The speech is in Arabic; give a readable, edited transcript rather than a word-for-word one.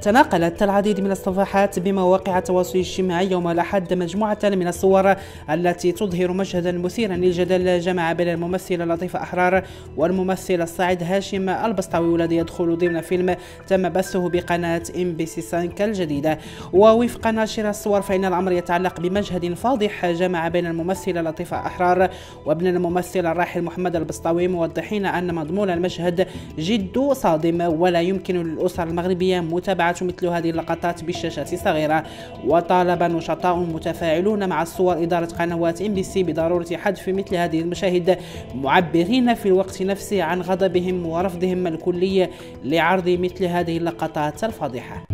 تناقلت العديد من الصفحات بمواقع التواصل الاجتماعي يوم الأحد مجموعة من الصور التي تظهر مشهدا مثيرا للجدل جمع بين الممثلة لطيفة أحرار والممثل الصاعد هاشم البسطوي، والذي يدخل ضمن فيلم تم بثه بقناة MBC5 الجديدة. ووفق ناشر الصور فإن الأمر يتعلق بمشهد فاضح جمع بين الممثلة لطيفة أحرار وابن الممثل الراحل محمد البسطوي، موضحين أن مضمون المشهد جد صادم ولا يمكن للأسر المغربية متابعة مثل هذه اللقطات بالشاشات الصغيرة. وطالب نشطاء متفاعلون مع الصور إدارة قنوات MBC بضرورة حذف مثل هذه المشاهد، معبرين في الوقت نفسه عن غضبهم ورفضهم الكلي لعرض مثل هذه اللقطات الفاضحة.